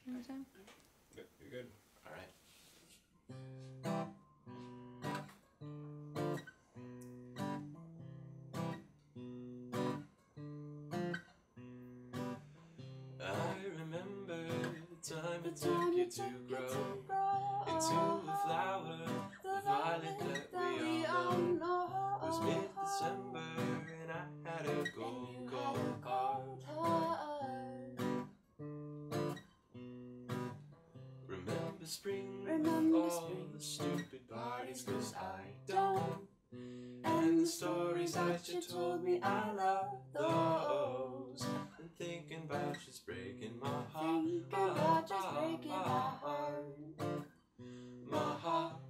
Anytime. Good. You're good. All right. I remember the time it took you to grow into a flower, the violet that we all know. It was mid-December and I had a cold heart. Remember spring, all the stupid parties, 'cause I don't. And the stories that you told me, I love those. And thinking about just breaking my heart, my heart.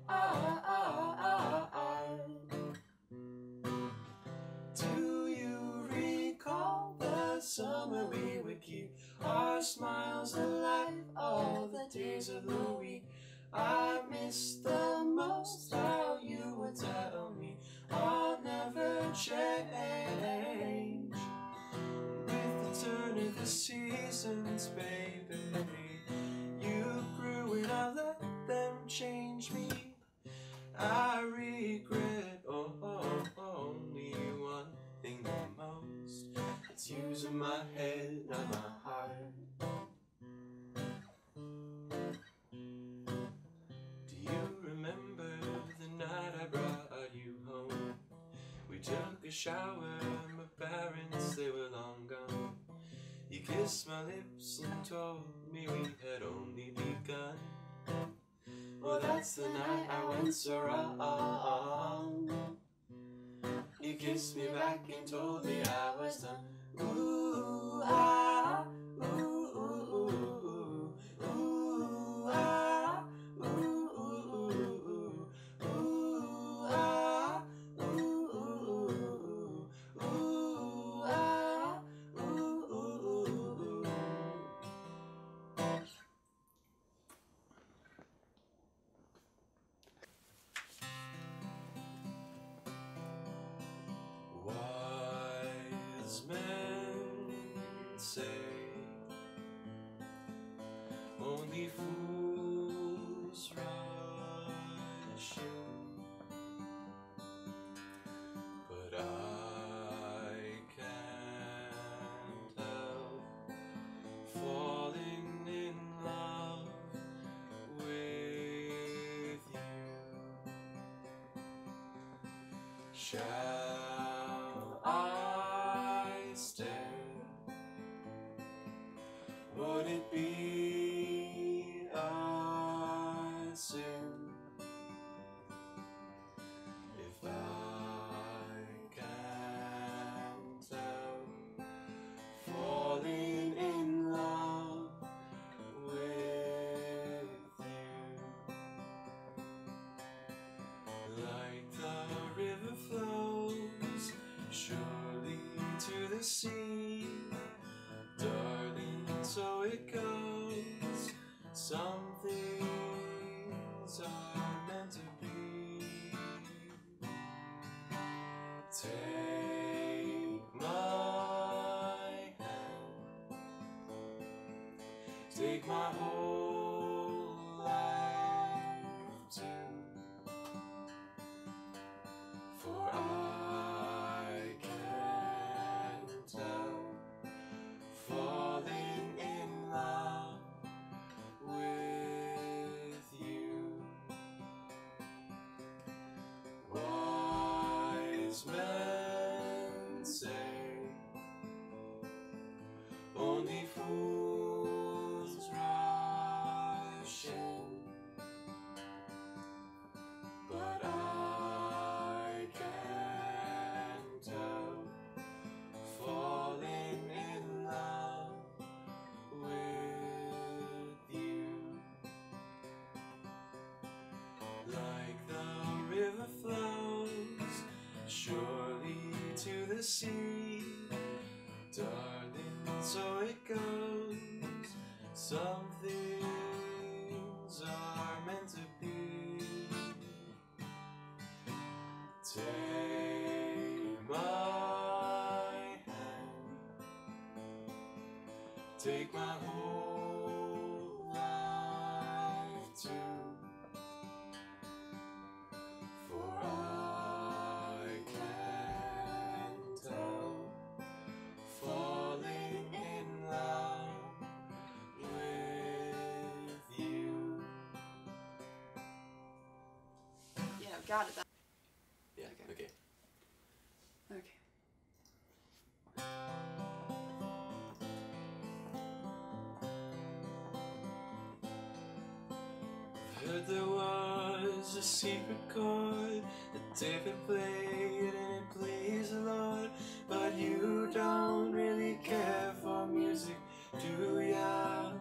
Do you recall the summer we would keep our smiles alive all the days of the week? I miss the most how you would tell me I'll never change. With the turn of the seasons, baby, you grew and I let them change me. I regret only one thing the most. It's using my head, not my heart. Do you remember the night I brought you home? We took a shower, my parents, they were long gone. You kissed my lips and told me we had only begun. Well, that's the night I went so wrong. You kissed me back and told me I was done. Ooh, ah, ooh, ooh, ooh, ooh, ah, ooh, ooh, ooh, ooh, ah, ooh, ooh, ooh, ah, ooh, ooh. Wise men say only fools rush in, but I can't help falling in love with you. Shall I stay? Would it be a sin if I can't help falling in love with you? Like the river flows surely to the sea, darling, so it goes. Some things are meant to be. Take my hand, take my whole life too. For I can't help falling in love with you. Wise men say only fools rush in, but I can't help falling in love with you. Like the river flows surely to the sea, darling, so it goes. Some things are meant to be. Take my hand, take my whole got it. Yeah, okay. Okay. Heard there was a secret chord that David played and it pleased the Lord, but you don't really care for music, do ya?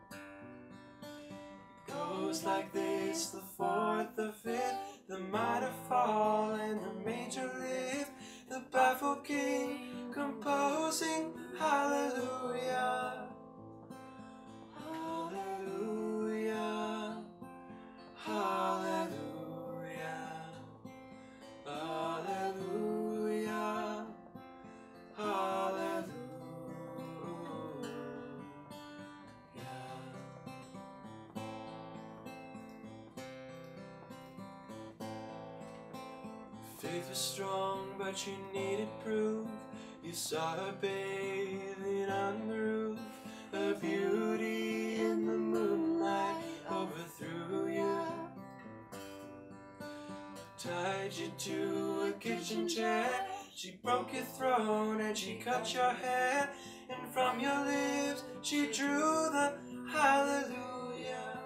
It goes like this: the fourth, the fifth, the minor fall and the major lift, the baffled king composing hallelujah, hallelujah, hallelujah, hallelujah, hallelujah. Faith was strong, but you needed proof. You saw her bathing on the roof. Her beauty in the moonlight overthrew you. Tied you to a kitchen chair. She broke your throne and she cut your hair. And from your lips she drew the hallelujah,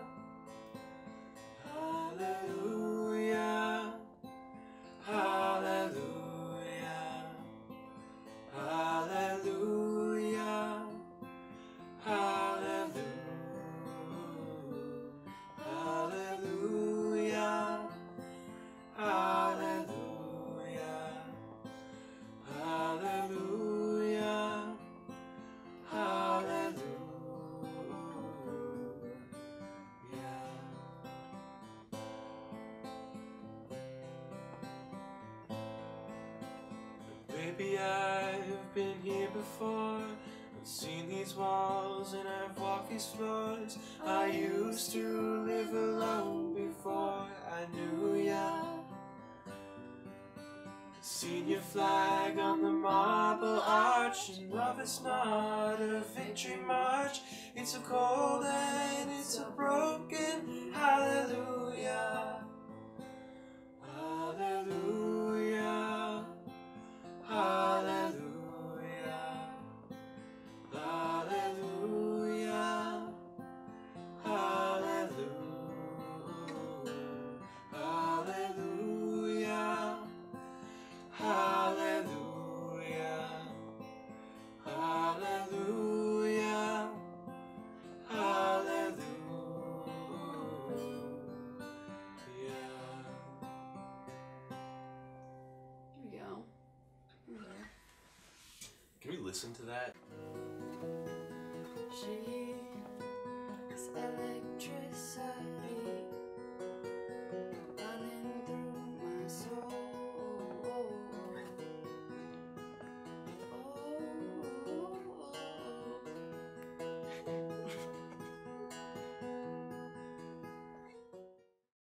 hallelujah, hallelujah, hallelujah, hallelujah, hallelujah, hallelujah, hallelujah, hallelujah. Baby, I've been here before. I've seen these walls and I've walked these floors. I used to live alone before I knew ya. Seen your flag on the marble arch, and love is not a victory march. It's a cold and it's a broken hallelujah, hallelujah, hallelujah, hallelujah, hallelujah, hallelujah, hallelujah, hallelujah, hallelujah. Here we go. Can we listen to that? She is electricity.